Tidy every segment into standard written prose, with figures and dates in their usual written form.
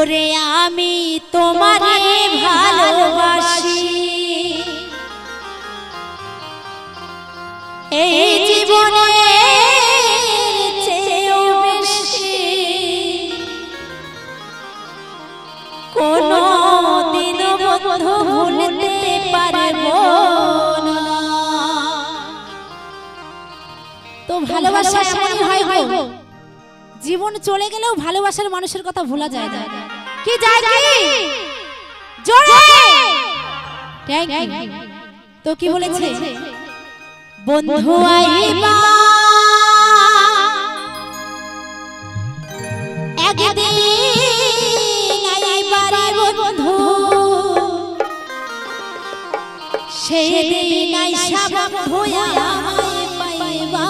ওরে আমি তোমারে ভালোবাসি এই জীবনে চেয়েও বেশি কোনো দিনও বন্ধু ভুলতে পারবো না। তো ভালোবাসা এমনই হয় গো, জীবন চলে গেলেও ভালোবাসার মানুষের কথা ভোলা যায় না। কি যায় কি জোরে থ্যাঙ্ক ইউ। তো কি বলেছে বন্ধু আইবা একদিন আইবা রে বন্ধু সেই দিন আইসা বন্ধু আমায় পাইবা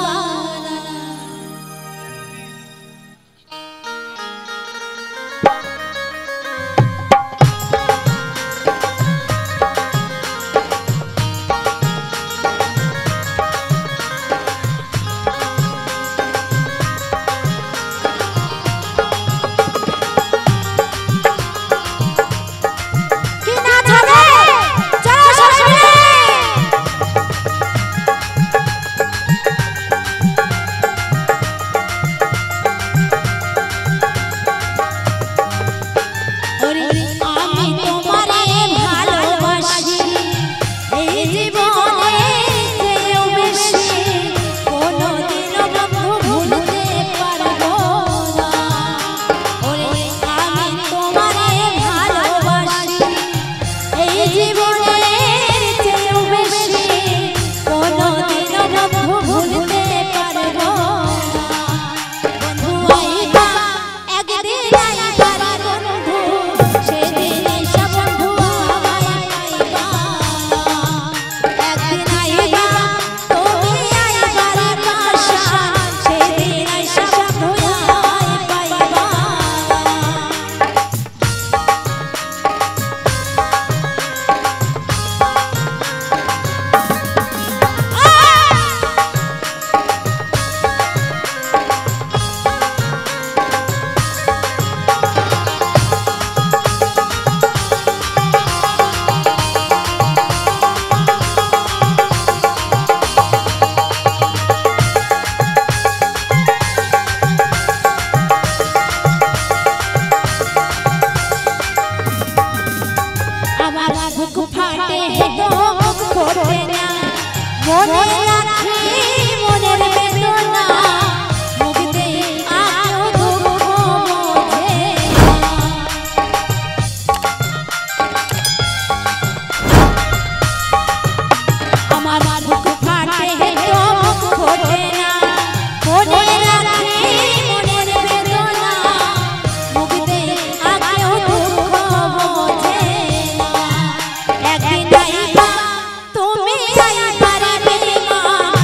তুমি আইবা রে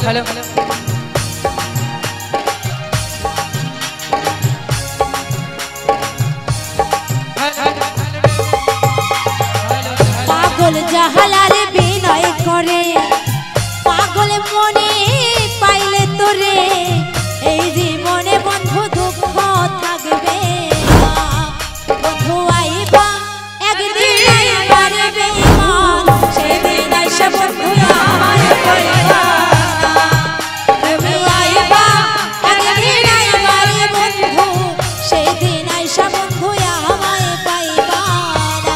পাগল জাহালার বিনয় করে পাগল মনে পাইলে তোরে এই জীবনে বন্ধু দুঃখ থাকবে না বন্ধু আইবা একদিন আইবারে বেঈমান সেদিন আইসা বন্ধু আমায় কইবা তুমি আইবা একদিন আইবারে বন্ধু সেদিন আইসা বন্ধু আমায় পাইবা না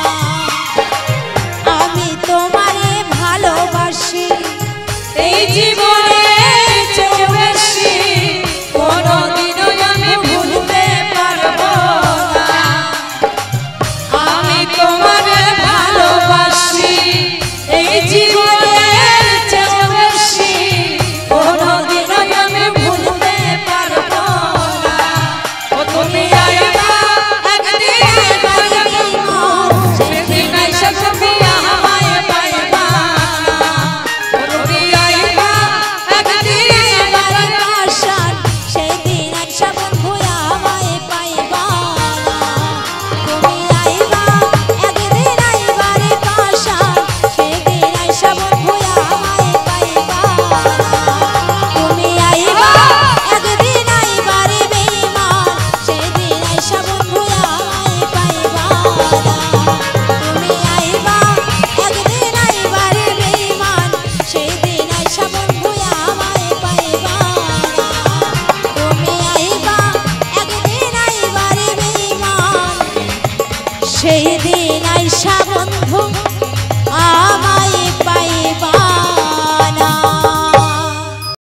আমি তোমারে ভালোবাসি এই জীবনে চেয়ে বেশি কোনোদিনও আমি ভুলতে পারবো না আমি তোমারে ভালোবাসি এই জীবনে চেয়ে বেশি কোনোদিনও আমি ভুলতে পারবো না ও তুমি আইবা একদিন আইবারে বেঈমান সেদিন আইসা তুমি আমায় পাইবা না তুমি আইবা একদিন আইবারে পাশান সেদিন আইসা বন্ধু আমায় পাইবা না তুমি আইবা একদিন আইবারে পাশান সেদিন আইসা বন্ধু আমায় পাইবা না তুমি আইবা একদিন আইবারে বেঈমান সেদিন আইসা বন্ধু আমায় পাইবা না তুমি আইবা একদিন আইবারে বেঈমান সেদিন আইসা বন্ধু আমায় পাইবা না তুমি আইবা একদিন আইবারে বেঈমান সেদিন আইসা বন্ধু